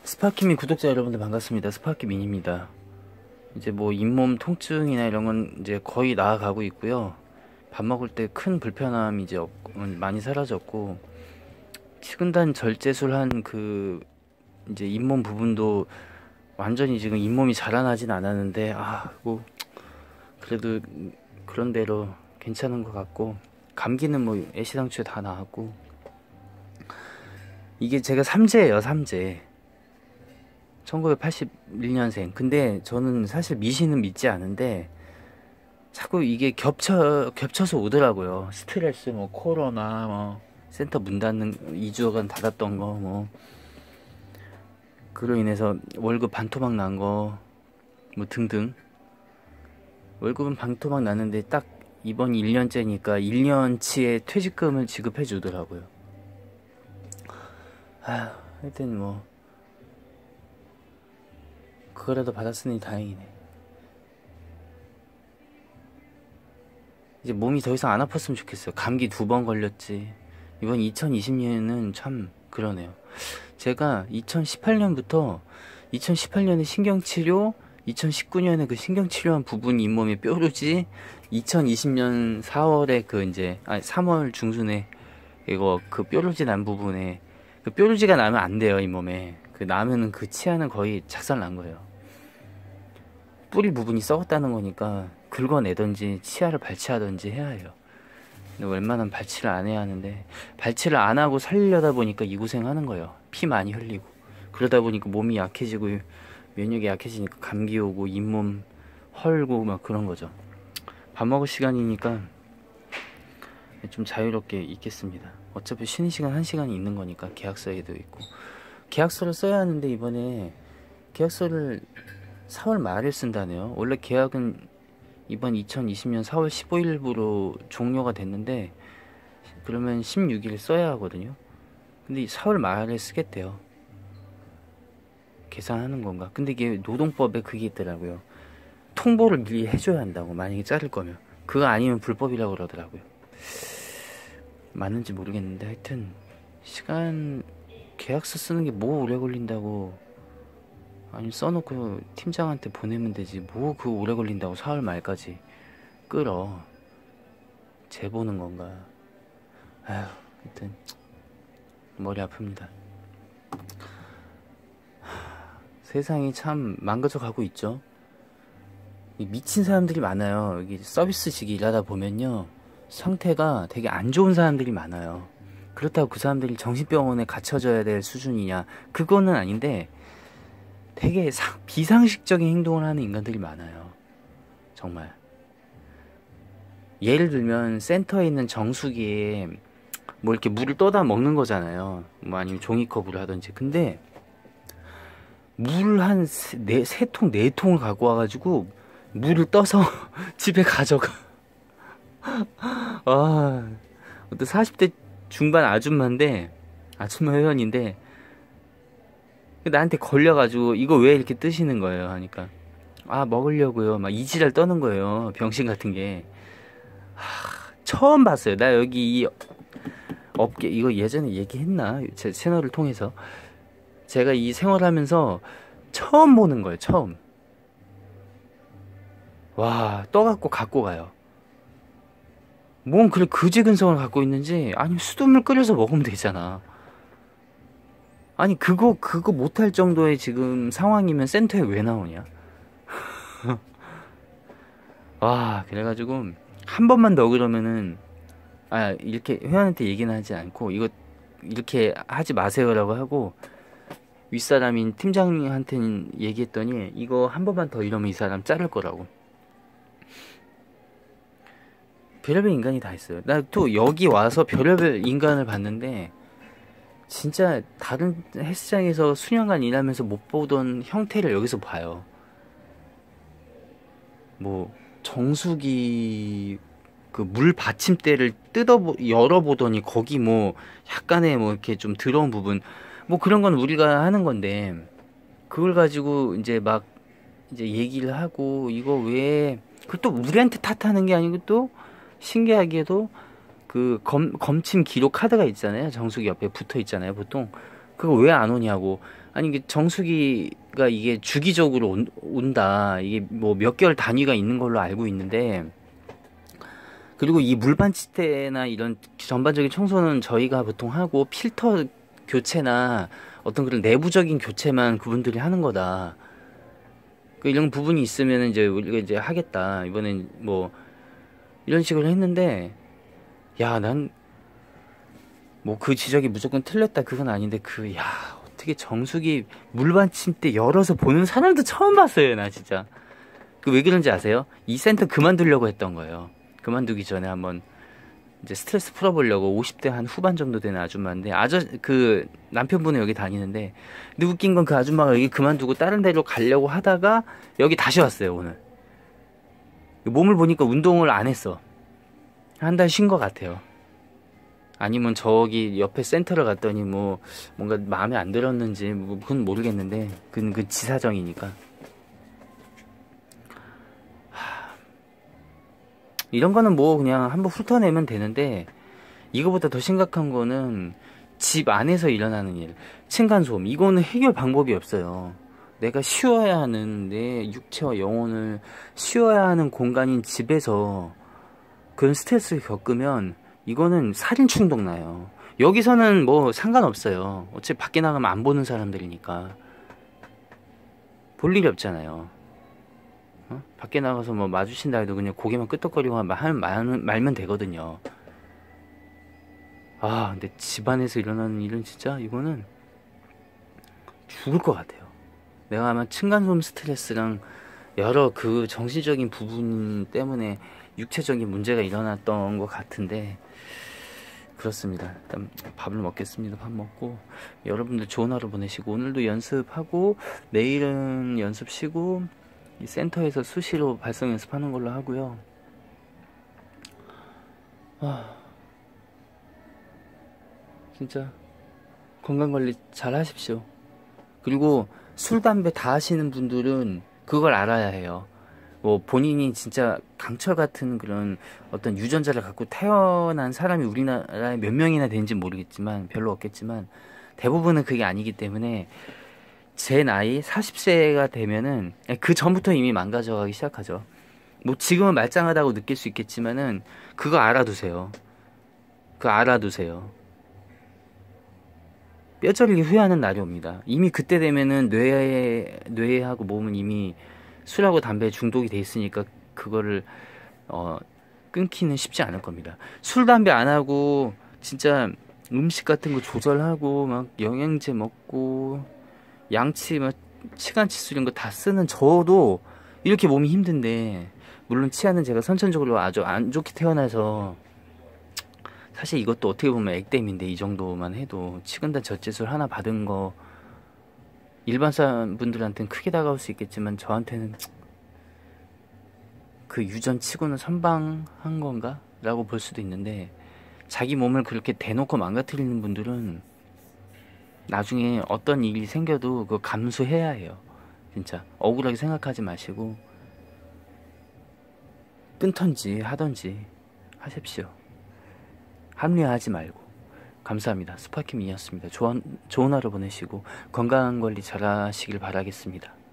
스파키미 구독자 여러분들 반갑습니다. 스파키민입니다. 이제 뭐 잇몸 통증이나 이런 건 이제 거의 나아가고 있고요. 밥 먹을 때 큰 불편함이 이제 많이 사라졌고, 치근단 절제술한 그 이제 잇몸 부분도 완전히 지금 잇몸이 자라나진 않았는데, 뭐 그래도 그런 대로 괜찮은 것 같고, 감기는 뭐 애시당초에 다 나았고, 이게 제가 3제예요, 3제. 1981년생. 근데 저는 사실 미신은 믿지 않은데 자꾸 이게 겹쳐서 오더라고요. 스트레스, 뭐 코로나, 뭐 센터 문 닫는 2주간 닫았던 거, 뭐 그로 인해서 월급 반토막 난 거, 뭐 등등. 월급은 반토막 났는데 딱 이번 1년째니까 1년치의 퇴직금을 지급해 주더라고요. 하여튼 뭐 그거라도 받았으니 다행이네. 이제 몸이 더 이상 안 아팠으면 좋겠어요. 감기 2번 걸렸지. 이번 2020년은 참 그러네요. 제가 2018년에 신경치료, 2019년에 그 신경치료한 부분이 잇몸에 뾰루지, 2020년 4월에 3월 중순에 이거 그 뾰루지 난 부분에, 그 뾰루지가 나면 안 돼요, 잇몸에. 그 나면은 그 치아는 거의 작살 난 거예요. 뿌리 부분이 썩었다는 거니까 긁어내든지 치아를 발치하든지 해야 해요. 근데 웬만하면 발치를 안 해야 하는데, 발치를 안 하고 살려다 보니까 이 고생 하는 거예요. 피 많이 흘리고. 그러다 보니까 몸이 약해지고 면역이 약해지니까 감기 오고 잇몸 헐고 막 그런 거죠. 밥 먹을 시간이니까 좀 자유롭게 있겠습니다. 어차피 쉬는 시간 1시간이 있는 거니까. 계약서에도 있고, 계약서를 써야 하는데 이번에 계약서를 4월 말에 쓴다네요. 원래 계약은 이번 2020년 4월 15일부로 종료가 됐는데, 그러면 16일 써야 하거든요. 근데 4월 말에 쓰겠대요. 계산하는 건가? 근데 이게 노동법에 그게 있더라고요. 통보를 미리 해줘야 한다고, 만약에 자를 거면. 그거 아니면 불법이라고 그러더라고요. 맞는지 모르겠는데, 하여튼 시간, 계약서 쓰는 게 뭐 오래 걸린다고. 아니, 써놓고 팀장한테 보내면 되지. 뭐 그 오래 걸린다고 4월 말까지 끌어. 재보는 건가. 하여튼 머리 아픕니다. 세상이 참 망가져 가고 있죠. 미친 사람들이 많아요. 여기 서비스직 일하다 보면요, 상태가 되게 안 좋은 사람들이 많아요. 그렇다고 그 사람들이 정신병원에 갇혀져야 될 수준이냐, 그거는 아닌데, 되게 비상식적인 행동을 하는 인간들이 많아요. 정말. 예를 들면 센터에 있는 정수기에 뭐 이렇게 물을 떠다 먹는 거잖아요. 뭐 아니면 종이컵으로 하든지. 근데 물 한 3통 4통을 갖고 와가지고 물을 떠서 집에 가져가. 어떤 40대 중반 아줌마 회원인데, 나한테 걸려가지고 이거 왜 이렇게 뜨시는 거예요 하니까, 먹으려고요. 막 이지랄 떠는 거예요. 병신 같은 게. 처음 봤어요. 나 여기 이 업계, 이거 예전에 얘기했나? 제 채널을 통해서. 제가 이 생활하면서 처음 보는 거예요. 처음. 와, 떠갖고 갖고 가요. 뭔 그래 그지 근성을 갖고 있는지. 아니, 수돗물 끓여서 먹으면 되잖아. 아니, 그거 못할 정도의 지금 상황이면 센터에 왜 나오냐? 그래가지고 한 번만 더 그러면은, 이렇게 회원한테 얘기는 하지 않고 이거 이렇게 하지 마세요라고 하고, 윗사람인 팀장님한테는 얘기했더니 이거 한 번만 더 이러면 이 사람 자를 거라고. 별의별 인간이 다 있어요. 나 또 여기 와서 별의별 인간을 봤는데, 진짜 다른 헬스장에서 수년간 일하면서 못 보던 형태를 여기서 봐요. 뭐 정수기 그 물 받침대를 열어보더니 거기 뭐 약간의 뭐 이렇게 좀 더러운 부분, 뭐 그런 건 우리가 하는 건데, 그걸 가지고 이제 막 이제 얘기를 하고, 이거 왜, 그또 우리한테 탓하는 게 아니고, 또 신기하게도 그 검침 기록 카드가 있잖아요. 정수기 옆에 붙어 있잖아요, 보통. 그거 왜 안 오냐고. 아니 이게 정수기가 이게 주기적으로 온다. 이게 뭐 몇 개월 단위가 있는 걸로 알고 있는데, 그리고 이 물반치대나 이런 전반적인 청소는 저희가 보통 하고, 필터 교체나 어떤 그런 내부적인 교체만 그분들이 하는 거다. 이런 부분이 있으면 이제 우리가 이제 하겠다. 이번엔 뭐 이런 식으로 했는데, 야, 난 뭐 그 지적이 무조건 틀렸다 그건 아닌데, 어떻게 정수기 물받침대 열어서 보는 사람도 처음 봤어요. 나 진짜. 왜 그런지 아세요? 이 센터 그만두려고 했던 거예요. 그만두기 전에 한번 이제 스트레스 풀어보려고. 50대 한 후반 정도 되는 아줌마인데, 그 남편분은 여기 다니는데, 근데 웃긴 건 그 아줌마가 여기 그만두고 다른 데로 가려고 하다가 여기 다시 왔어요. 오늘 몸을 보니까 운동을 안 했어. 한 달 쉰 것 같아요. 아니면 저기 옆에 센터를 갔더니 뭐 뭔가 마음에 안 들었는지 뭐 그건 모르겠는데, 그 지사정이니까. 이런 거는 뭐 그냥 한번 훑어내면 되는데, 이거보다 더 심각한 거는 집 안에서 일어나는 일, 층간소음. 이거는 해결 방법이 없어요. 내가 쉬어야 하는, 내 육체와 영혼을 쉬어야 하는 공간인 집에서 그런 스트레스를 겪으면 이거는 살인 충동 나요. 여기서는 뭐 상관없어요. 어차피 밖에 나가면 안 보는 사람들이니까 볼 일이 없잖아요. 밖에 나가서 뭐 마주친다 해도 그냥 고개만 끄덕거리고 말면 되거든요. 근데 집안에서 일어나는 일은 진짜, 이거는 죽을 것 같아요. 내가 아마 층간소음 스트레스랑 여러 그 정신적인 부분 때문에 육체적인 문제가 일어났던 것 같은데, 그렇습니다. 일단 밥을 먹겠습니다. 밥 먹고 여러분들 좋은 하루 보내시고, 오늘도 연습하고 내일은 연습 쉬고 이 센터에서 수시로 발성 연습하는 걸로 하고요. 진짜 건강관리 잘 하십시오. 그리고 술, 담배 다 하시는 분들은 그걸 알아야 해요. 뭐 본인이 진짜 강철 같은 그런 어떤 유전자를 갖고 태어난 사람이 우리나라에 몇 명이나 되는지 모르겠지만, 별로 없겠지만 대부분은 그게 아니기 때문에, 제 나이 40세가 되면은 그 전부터 이미 망가져가기 시작하죠. 뭐 지금은 말짱하다고 느낄 수 있겠지만은 그거 알아두세요. 뼈저리게 후회하는 날이 옵니다. 이미 그때 되면은 뇌하고 몸은 이미 술하고 담배에 중독이 돼 있으니까 그거를 끊기는 쉽지 않을 겁니다. 술, 담배 안 하고 진짜 음식 같은 거 조절하고 막 영양제 먹고 양치 막 치간치수 이런 거 다 쓰는 저도 이렇게 몸이 힘든데, 물론 치아는 제가 선천적으로 아주 안 좋게 태어나서 사실 이것도 어떻게 보면 액땜인데, 이 정도만 해도 치근단 젖제술 하나 받은 거 일반 사람분들한테는 크게 다가올 수 있겠지만, 저한테는 그 유전 치고는 선방한 건가? 라고 볼 수도 있는데, 자기 몸을 그렇게 대놓고 망가뜨리는 분들은 나중에 어떤 일이 생겨도 그거 감수해야 해요. 진짜 억울하게 생각하지 마시고 끊던지 하던지 하십시오. 합리화하지 말고. 감사합니다. 스파키민이었습니다. 좋은 하루 보내시고 건강관리 잘 하시길 바라겠습니다.